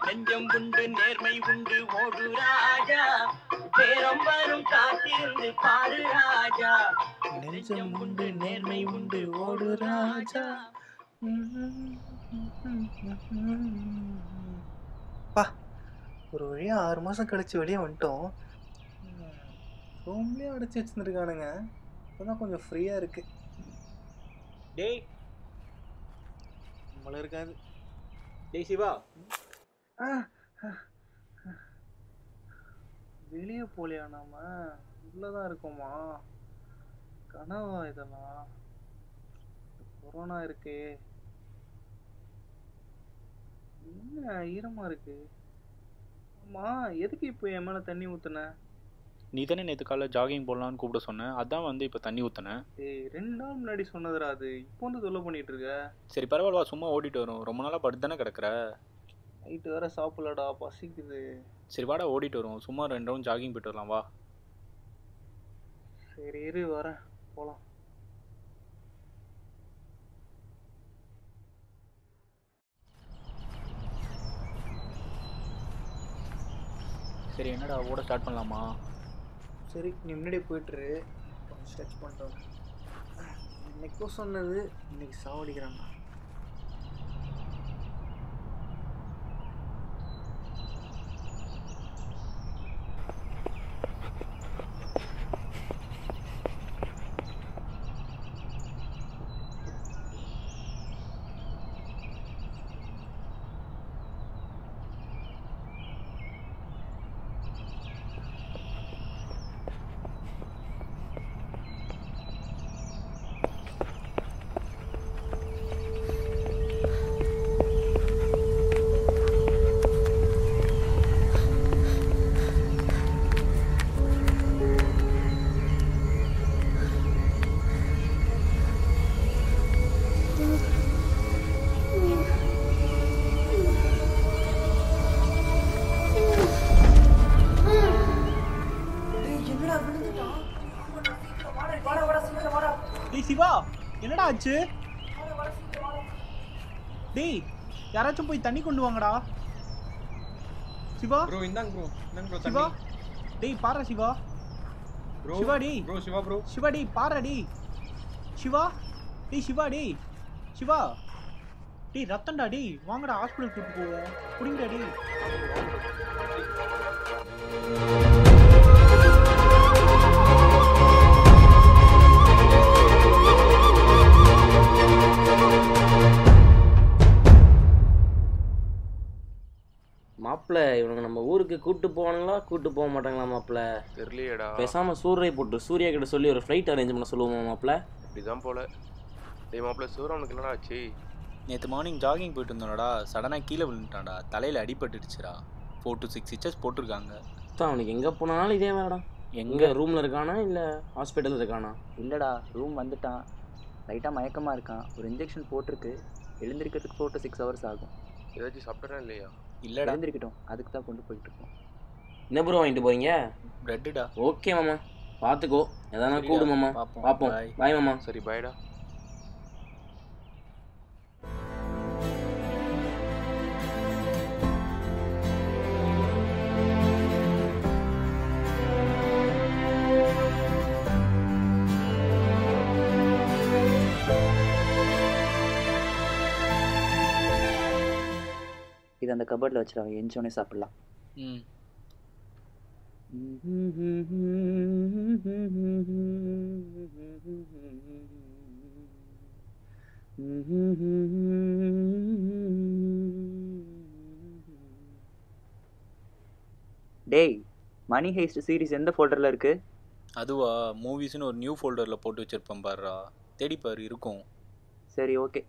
நெஞ்சம் உண்டு நேர்மை உண்டு ஓடு ராஜா பேரம் வரும் காத்திருந்து பாரு ராஜா நெஞ்சம் உண்டு நேர்மை உண்டு ஓடு ராஜா. பா ஒரு வழியாக 6 மாதம் கழிச்சு வெளியே வந்துட்டோம். ரூம்லேயே அடைச்சி வச்சுருந்துருக்கானுங்க. இப்போதான் கொஞ்சம் ஃப்ரீயாக இருக்கு. டேய் நம்மள இருக்காது. டேய் சிவா, வெளியே போலியா? நாம உள்ளதான் இருக்கோமா? கனவா இதெல்லாம்? கொரோனா இருக்கே, என்ன ஈரமா இருக்கு. ஆமா, எதுக்கு இப்போ என் மேல தண்ணி ஊத்துன? நீ தானே நேற்று காலைல ஜாகிங் போடலான்னு கூப்பிட சொன்னேன், அதான் வந்து இப்போ தண்ணி ஊற்றினேன். ஏய் 2 நாள் முன்னாடி சொன்னதுடா அது, இப்போ வந்து தொல்லை பண்ணிட்டு இருக்க. சரி பரவாயில்ல, சும்மா ஓடிட்டு வரும். ரொம்ப நாளாக படுத்து தானே கிடக்குற. நைட்டு வேற சாப்பிடலடா, பசிக்குது. சரி வாடா ஓடிட்டு வரும், சும்மா 2 ரவுண்ட் ஜாகிங் போயிட்டு வரலாம் வா. சரி இரு வரேன், போலாம். சரி என்னடா ஓட ஸ்டார்ட் பண்ணலாமா? சரி நீ முன்னாடியே போயிட்டுரு, கொஞ்சம் ஸ்ட்ரெச் பண்ணிட்டோம். இன்னைக்கும் சொன்னது இன்னைக்கு சாவடிக்கிறான்டா. சிவா என்னடா ஆச்சு? டேய் யாராச்சும் போய் தண்ணி கொண்டு வாங்கடா. சிவா ப்ரோ இந்தாங்க ப்ரோ, இந்தாங்க ப்ரோ சிவா. தண்ணி. டேய் பாரு சிவா. ப்ரோ சிவா டேய். Bro Siva bro. சிவா டேய் பாரு டேய். சிவா டேய் சிவா டேய். சிவா டேய் ரத்தம்டா டேய், வாங்கடா ஹாஸ்பிடல் கூட்டிட்டு போவோம். புடிங்கடா டேய். மாப்பிள்ள இவனுங்க நம்ம ஊருக்கு கூட்டு போவானுங்களா கூட்டு போக மாட்டாங்களா மாப்பிள்ள? தெரியலையேடா. பேசாம சூர்யா கிட்ட சொல்லி ஒரு ஃப்ளைட் அரேஞ்ச் பண்ண சொல்லுவோமா மாப்பிள்ள? இப்படிதான் போல. டேய் மாப்பிள்ள சிவராமனுக்கு என்னடா ஆச்சு? நேற்று மார்னிங் ஜாகிங் போயிட்டு இருந்தோம்டா, சடனாக கீழே விழுந்துட்டான்டா, தலையில் அடிபட்டுடுச்சுடா. 4 to 6 ஸ்டிச்சஸ் போட்டிருக்காங்க. அவனுக்கு எங்கே போனாலும் இதே வேலைடா. எங்கே ரூமில் இருக்கானா இல்லை ஹாஸ்பிட்டலில் இருக்கானா? இல்லைடா, ரூம் வந்துட்டான். லைட்டாக மயக்கமாக இருக்கான். ஒரு இன்ஜெக்ஷன் போட்டிருக்கு. எழுந்திருக்கிறதுக்கு 4 to 6 hours ஆகும். ஏதாச்சும் சாப்பிட்றேன் இல்லையா? இல்லைடா. எழுந்திருக்கட்டும், அதுக்கு தான் கொண்டு போயிட்டு இருக்கோம். என்ன ப்ரோ வாங்கிட்டு போறீங்க? பிரெட்டுடா. ஓகே மாமா, பார்த்துக்கோ. எதனா கூடு மாமா, பார்ப்போம். பாய் மாமா. சரி பாய்டா. இது அந்த கபர்டில் வச்சிருவாங்க, எஞ்சோனே சாப்பிடலாம். டேய், மணி ஹெய்ஸ்ட் சீரிஸ் எந்த ஃபோல்டரில் இருக்கு? அதுவா, மூவிஸ்னு ஒரு நியூ ஃபோல்டரில் போட்டு வச்சிருப்பேன் பாருடா, தேடிப்பாரு இருக்கும். சரி ஓகே.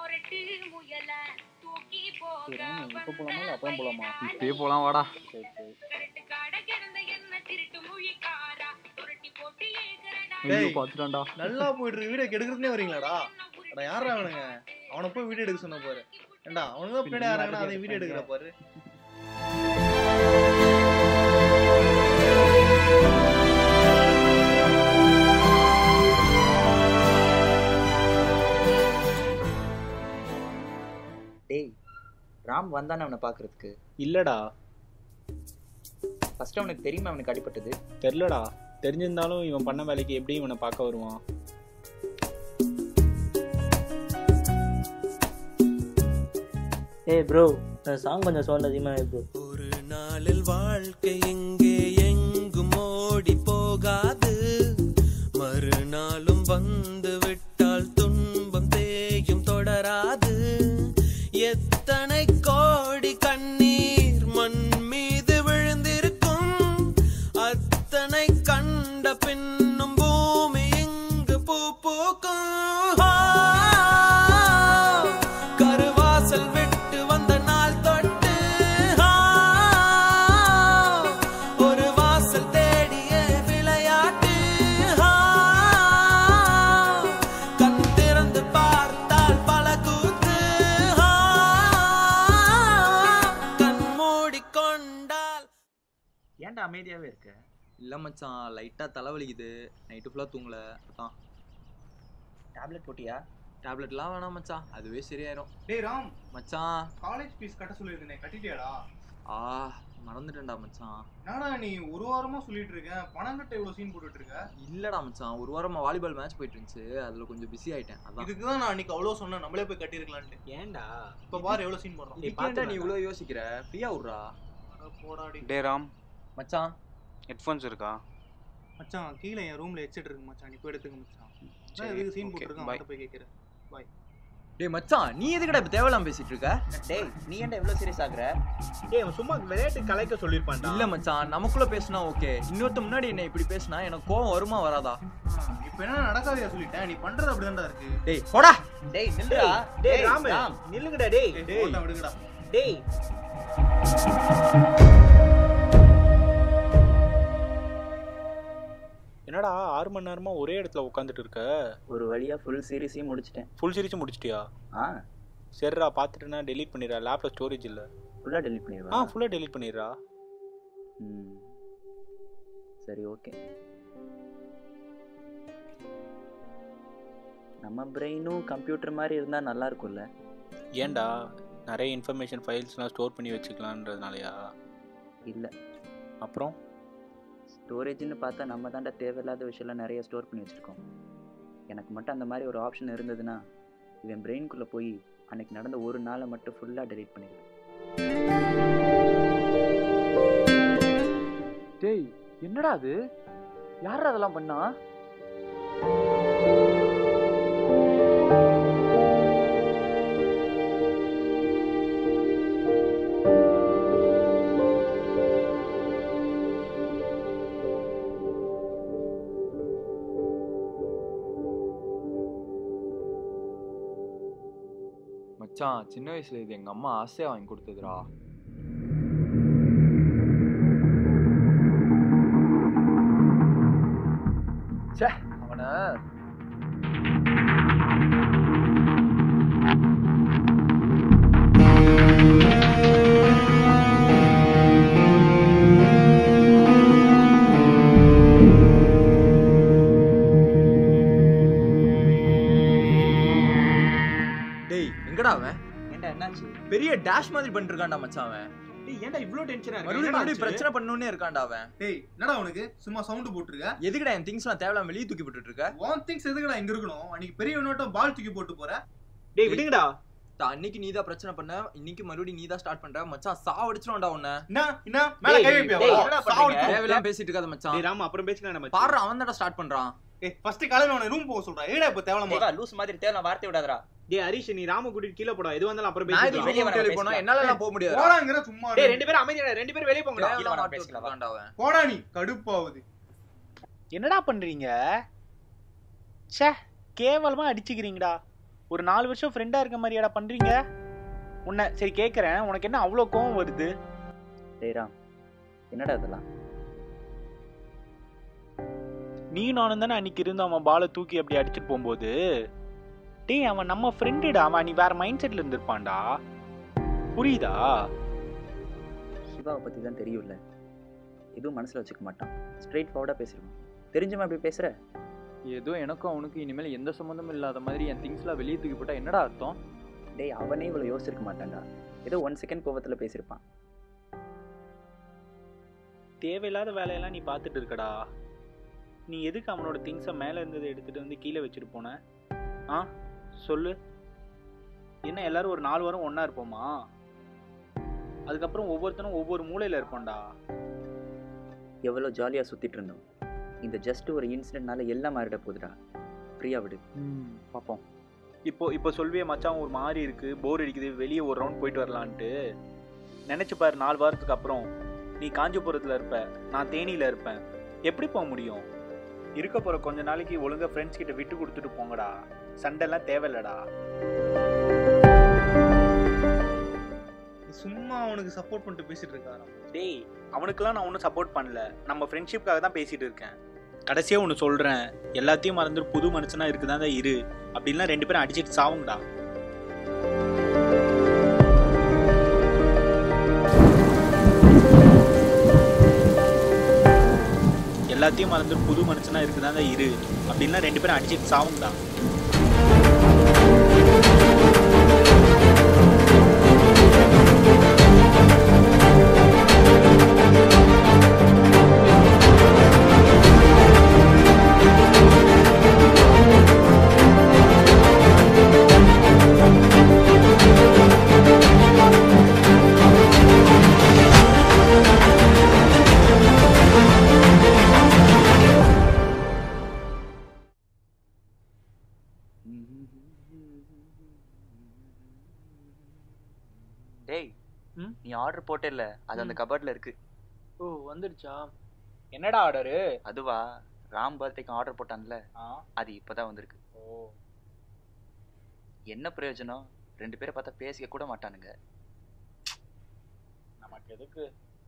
இப்போ போலாமா இல்லை அப்புறம் போலாமா? இப்பயே போலாம் வாடா. சரி சரி. டேய் பாத்துட்டான்டா. நல்லா போயிட்டு இருக்கு, வீடியோ கெடுக்கிறதுனே வரீங்களாடா? அட யாரா அவனுங்க? அவனை போய் வீடியோ எடுக்க சொன்ன பாரு. ஏண்டா அவனுங்க பின்னாடி யாராங்கன்னா அதை வீடியோ எடுக்கிற பாரு. டேய் ராம் வந்தானே அவனை பார்க்கறதுக்கு? இல்லடா ஃபர்ஸ்ட் அவனுக்கு தெரியுமா அவனுக்கு அடிபட்டது? தெரிலடா. தெரிஞ்சிருந்தாலும் இவன் பண்ண வேலைக்கு எப்படி இவனை பார்க்க வருவான்? ஏய் ப்ரோ, சாங் கொஞ்சம் சவுண்ட் அதிகமாக ப்ரோ. ஒரு நாளில் வாழ்க்கை எங்கே எங்கும் ஓடி போகாது, மறுநாளும் வந்து விட்டால் துன்பம் தேயும் தொடராது. எத்தனை கோடி கண்ணீர் மண் மீது விழுந்திருக்கும், அத்தனை கண்ட பின்னும் பூமி இங்கு பூ பூக்கும். கருவாசல் விட்டு வந்த நாள் தொட்டு ஒரு வாசல் தேடிய விளையாட்டு. கண் திறந்து பார்த்தால் பல கூத்து, கண் மூடிக்கொண்டால். ஏன்டா அமைதியாவே இருக்க? இல்ல மச்சான், லைட்டா தலைவலிக்குது. நைட்டு ஃபுல்லா தூங்கல. அதான். டேப்லெட் போட்டியா? டேப்லெட்லாம் வேணாம் மச்சான், அதுவே சரியாயிரும். டேய் ராம், மச்சான் காலேஜ் ஃபீஸ் கட்ட சொல்லியிருந்தேன், கட்டிட்டியாடா? மறந்துட்டேன்டா மச்சான். என்னடா நீ ஒரு வாரமா சொல்லிட்டு இருக்கேன், பணம் கட்ட இவ்வளவு சீன் போட்டுட்டு இருக்க? இல்லடா மச்சான், ஒரு வாரமா வாலிபால் மேட்ச் போயிட்டு இருந்துச்சு, அதுல கொஞ்சம் பிஸி ஆயிட்டேன். அதான். இதுக்குதான் நான் அன்னைக்கு அவ்வளவு சொன்னேன், நம்மளே போய் கட்டிருக்கலான்ட்டு. ஏன்டா? இப்ப பாரு எவ்வளவு சீன் போடுறோம். இதுக்கேண்டா நீ இவ்வளவு யோசிக்கிற? ஃப்ரீயா விட்றா போடாடி. டே ராம், மச்சான். ஹெட்ஃபோன்ஸ் இருக்கா? மச்சான் கீழே என் ரூம்ல ஹெட்செட் இருக்கு மச்சான், நீ போய் எடுத்துக்க மச்சான். சரி, இதுக்கு சீன் okay, போட்டுருக்கான், bye. அவன்கிட்ட போய் கேட்கிறேன். பாய். டேய் மச்சான், நீ எதுக்குடா இப்ப தேவையில்லாம பேசிட்டு இருக்க? டேய் நீ ஏன்டா இவ்வளோ சீரியஸ் ஆகுற? டேய் அவன் சும்மா விளையாட்டு கலைக்க சொல்லியிருப்பான்டா. இல்ல மச்சான், நமக்குள்ள பேசினா ஓகே, இன்னொருத்த முன்னாடி என்ன இப்படி பேசினா எனக்கு கோவம் வருமா வராதா? இப்ப என்ன நடக்காதையா சொல்லிட்டேன், நீ பண்றது அப்படிதான்டா இருக்கு. டேய் போடா. டேய் நில்லுடா. டேய் ராம் நில்லுங்கடா. டேய் போட்டா விடுங்கடா. டேய் என்னடா 6 மணி நேரமா ஒரே இடத்துல உட்காந்துட்டு இருக்க? ஒரு வழியா ஃபுல் சீரிஸையும் முடிச்சிட்டேன். ஃபுல் சீரிஸ் முடிச்சிட்டியா? சரிடா, பார்த்துட்டுனா டெலீட் பண்ணிடுறா, லேப்ல ஸ்டோரேஜ் இல்லை. ஃபுல்லாக டெலீட் பண்ணிடுவா? ஃபுல்லாக டெலீட் பண்ணிடுறா. சரி ஓகே. நம்ம பிரெயினும் கம்ப்யூட்டர் மாதிரி இருந்தால் நல்லா இருக்கும்ல? ஏன்டா, நிறைய இன்ஃபர்மேஷன் ஃபைல்ஸ்லாம் ஸ்டோர் பண்ணி வச்சுக்கலான்றதுனாலயா? இல்லை. அப்புறம் ஸ்டோரேஜ்னு பார்த்தா நம்ம தாண்டா தேவையில்லாத விஷயம்லாம் நிறைய ஸ்டோர் பண்ணி வச்சுருக்கோம். எனக்கு மட்டும் அந்த மாதிரி ஒரு ஆப்ஷன் இருந்ததுன்னா இவன் பிரெயின்குள்ளே போய் அன்னைக்கு நடந்த ஒரு நாளை மட்டும் ஃபுல்லாக டெலீட் பண்ணிடுவேன். டேய் என்னடா அது? யாரா அதெல்லாம் பண்ணா? மச்சான், சின்ன வயசுல இது எங்க அம்மா ஆசையா வாங்கி கொடுத்ததுடா. ச்சே அவன. டேய் எங்கடா அவன்? ஏன்டா என்னாச்சு? பெரிய டேஷ் மாதிரி பண்ணிட்டு இருக்கான்டா மச்சான் அவன். டேய் ஏன்டா இவ்ளோ டென்ஷனா இருக்க? மறுபடியும் பிரச்சனை பண்ணணும்னே இருக்கான்டா அவன். டேய் என்னடா உனக்கு சும்மா சவுண்ட் போட்டுருக்க? எதுக்குடா என் திங்ஸ்லாம் தேவையில்லாம வெளியே தூக்கி போட்டுட்டு இருக்க? ஒன் திங்ஸ் எதுக்குடா இங்க இருக்கணும்? அன்னைக்கு பெரிய நோட்டம் பால் தூக்கி போட்டு போற. டேய் விடுங்கடா. அன்னைக்கு நீதான் பிரச்சனை பண்ண, இன்னைக்கு மறுபடியும் நீதான் ஸ்டார்ட் பண்ற. மச்சான் சாவடிச்சிடும்டா உன்னை. என்ன மேல கை வைப்பியா? தேவையில்லாம பேசிட்டு இருக்காத மச்சான். டேய் ராம் அப்புறம் பேசிக்கலாம் நம்ம. பாரு அவன் தான்டா ஸ்டார்ட் பண்றான். ஏய் ஃபர்ஸ்ட் காலையில அவன ரூம் போக சொல்றா. ஏடா இப்ப தேவலமா லூஸ் மாதிரி தேவை வார்த்தை விடாதடா. டேய் ஹரிஷ் நீ ராம கூட்டிட்டு கீழ போடா. எது வந்தாலும் அப்புறம் நான் பேசிக்கலாம். வெளிய வர போனா என்னால எல்லாம் போக முடியாது. போடாங்கற சும்மா. டேய் ரெண்டு பேரும் அமைதியா, ரெண்டு பேரும் வெளிய போங்கடா. கீழ வர பேசிக்கலாம். அவன் போடா நீ கடுப்பாவுது. என்னடா பண்றீங்க? ச்சே கேவலமா அடிச்சுக்கிறீங்கடா. ஒரு 4 வருஷம் ஃப்ரெண்டா இருக்க மாதிரியாடா பண்றீங்க? உன்னை சரி கேட்குறேன், உனக்கு என்ன அவ்வளோ கோவம் வருது? டேய் என்னடா இதெல்லாம்? நீ நானும் தானே அன்னைக்கு இருந்து அவன் பாலை தூக்கி அப்படி அடிச்சுட்டு போகும்போது. டேய் அவன் நம்ம ஃப்ரெண்டுடா, அவன் நீ வேற மைண்ட் செட்ல இருந்திருப்பான்டா, புரியுதா? சிவாவை பற்றி தான் தெரியும்ல, எதுவும் மனசில் வச்சுக்க மாட்டான், ஸ்ட்ரெயிட் ஃபார்வர்டாக பேசிடுவான். தெரிஞ்சுமா அப்படி பேசுகிற? ஏதோ எனக்கும் அவனுக்கு இனிமேல் எந்த சம்மந்தமும் இல்லாத மாதிரி என் திங்ஸ்லாம் வெளியே தூக்கி போட்டால் என்னடா அர்த்தம்? டேய் அவனே இவ்வளோ யோசிச்சிருக்க மாட்டான்டா, ஏதோ 1 செகண்ட் கோவத்தில் பேசியிருப்பான். தேவையில்லாத வேலையெல்லாம் நீ பார்த்துட்டு இருக்கடா. நீ எதுக்கு அவனோட திங்ஸை மேலே இருந்ததை எடுத்துகிட்டு வந்து கீழே வச்சுட்டு போன? ஆ சொல்லு. என்ன எல்லாரும் ஒரு 4 வாரம் ஒன்றா இருப்போமா? அதுக்கப்புறம் ஒவ்வொருத்தனும் ஒவ்வொரு மூலையில் இருப்போம்டா. எவ்வளோ ஜாலியாக சுற்றிட்டு இருந்தோம், இந்த ஜஸ்ட் ஒரு இன்சிடென்ட்னால எல்லாம் மாறிட போகுதுடா. ஃப்ரீயாக விடு, பார்ப்போம். இப்போ சொல்வியே மச்சான் ஒரு மாதிரி இருக்கு, போர் அடிக்குது, வெளியே ஒரு ரவுண்ட் போயிட்டு வரலான்ட்டு. நினச்சி பாரு, 4 வாரத்துக்கு அப்புறம் நீ காஞ்சிபுரத்தில் இருப்ப, நான் தேனியில் இருப்பேன். எப்படி போக முடியும்? இருக்க போகிற கொஞ்ச நாளைக்கு ஒழுங்காக ஃப்ரெண்ட்ஸ் கிட்ட விட்டு கொடுத்துட்டு போங்கடா. சண்டைலாம் தேவையில்லடா. சும்மா அவனுக்கு சப்போர்ட் பண்ணிட்டு பேசிட்டு இருக்காரா? டேய் அவனுக்கெல்லாம் நான் ஒன்றும் சப்போர்ட் பண்ணல, நம்ம ஃப்ரெண்ட்ஷிப்காக தான் பேசிட்டு இருக்கேன். கடைசியாக ஒன்று சொல்கிறேன், எல்லாத்தையும் மறந்துட்டு புது மனுஷனா இருக்குதான் தான் இரு. அப்படின்லாம் 2 பேரும் அடிச்சிட்டு சாவுங்கடா. எல்லாத்தையும் மறந்துட்டு புது மனுஷனா இருக்குதான் தான் இரு. அப்படின்லாம் 2 பேரும் அடிச்சிட்டு சாவுங்கடா. டேய் நீ ஆர்டர் போட்டே இல்லை, அது அந்த கபர்டில் இருக்கு. ஓ வந்துடுச்சா? என்னடா ஆர்டரு? அதுவா, ராம் பர்த்டேக்கு ஆர்டர் போட்டான்ல, அது இப்போதான் வந்திருக்கு. ஓ என்ன பிரயோஜனம்? 2 பேரை பார்த்தா பேசிக்க கூட மாட்டானுங்க. நமக்கு எதுக்கு?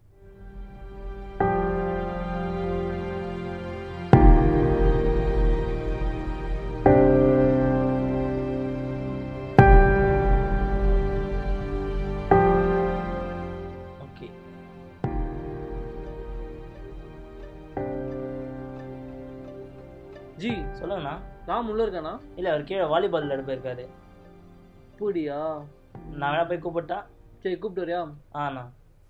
ஜி சொல்லுங்கண்ணா. ராம் உள்ள இருக்கானா? இல்லை, அவர் கீழே வாலிபால் விளையாட போயிருக்காரு. அப்படியா? நான் வேணா போய் கூப்பிட்டா? சரி கூப்பிட்டு வரியா? ஆண்ணா.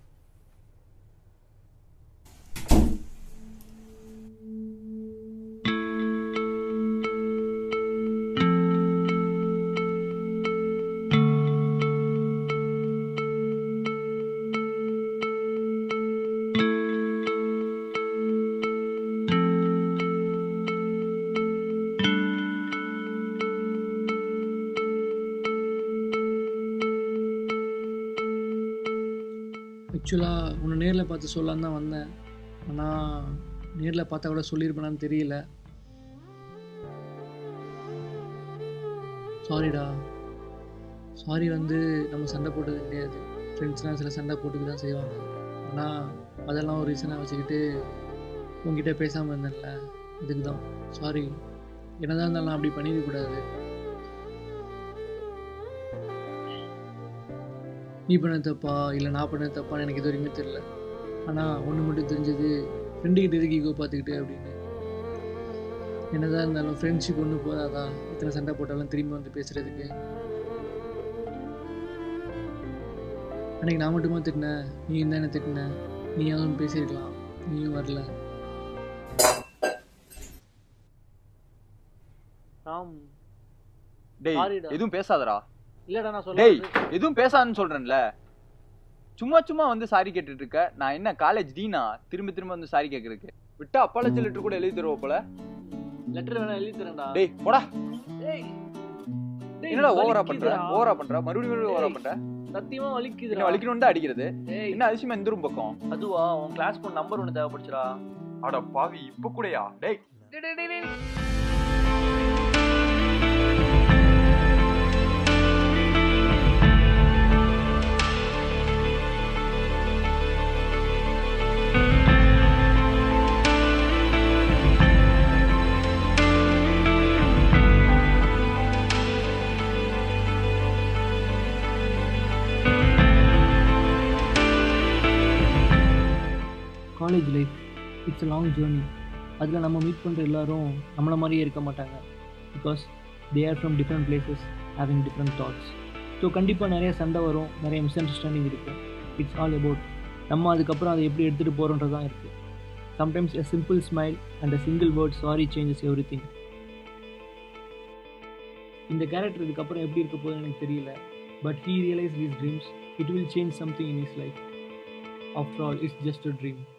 ஆக்சுவலாக உன்னை நேரில் பார்த்து சொல்லலான்னு தான் வந்தேன், ஆனால் நேரில் பார்த்தா கூட சொல்லியிருப்பேனான்னு தெரியல. சாரிடா. சாரி நம்ம சண்டை போட்டது கிடையாது. ஃப்ரெண்ட்ஸ்லாம் சில சண்டை போட்டுக்கு தான் செய்வாங்க. ஆனால் அதெல்லாம் ஒரு ரீசனாக வச்சுக்கிட்டு உங்ககிட்ட பேசாமல் இருந்தேன்ல, அதுக்கு தான் சாரி. என்னதான் இருந்தாலும் அப்படி பண்ணிடக்கூடாது. நீ பண்ண தப்பா இல்லை நான் பண்ண தப்பான்னு எனக்கு இது வரைக்குமே தெரியல. ஆனால் ஒன்று மட்டும் தெரிஞ்சது, ஃப்ரெண்டுக்கிட்ட எதுக்கு ஈகோ பார்த்துக்கிட்டு அப்படின்னு. என்னதான் இருந்தாலும் ஃப்ரெண்ட்ஷிப் ஒன்று போதாதான் இத்தனை சண்டை போட்டாலும் திரும்பி வந்து பேசுகிறதுக்கு. அன்றைக்கி நான் மட்டுமா திட்டினேன், நீயும் தானே திட்டின. நீயாவது பேசியிருக்கலாம், நீயும் வரல. எதுவும் பேசாதடா. இல்லடா நான் டேய் எதுவும் பேசாதன்னு சொல்றேன்ல. சும்மா சும்மா வந்து சாரி கேட்டுட்டு இருக்க. நான் என்ன காலேஜ் டீனா திரும்ப திரும்ப வந்து சாரி கேக்குறதுக்கு? விட்டா அப்பாலஜி லெட்டர் கூட எழுதி தருவோம் போல. லெட்டர் வேணா எழுதி தரேன்டா. டேய் போடா. டேய் என்னடா ஓவரா பண்ற? மறுபடியும் ஓவரா பண்ற. சத்தியமா வலிக்குதுடா. என்ன வலிக்கணும்னு தான் அடிக்கிறது? என்ன அதிசயமா இந்த ரூம் பக்கம்? அதுவா உன் கிளாஸ் பொண்ணு நம்பர் ஒன்னு தேவைப்படுச்சுடா. அட பாவி இப்ப கூடயா? டேய் college life it's a long journey. அதில் நம்ம மீட் பண்ணுற எல்லாரும் நம்மளை மாதிரியே இருக்க மாட்டாங்க. Because they are from different places having different thoughts. So கண்டிப்பாக நிறைய சண்டை வரும், நிறைய மிஸ் அண்டர்ஸ்டாண்டிங் இருக்கும். இட்ஸ் ஆல் அபவுட் நம்ம அதுக்கப்புறம் அதை எப்படி எடுத்துகிட்டு போகிறோன்றது தான் இருக்குது. Sometimes a simple smile and a single word sorry changes everything. இந்த கேரக்டர் இதுக்கப்புறம் எப்படி இருக்க போகுதுன்னு எனக்கு தெரியல. But he realized his dreams. It will change something in his life. After all, it's just a dream.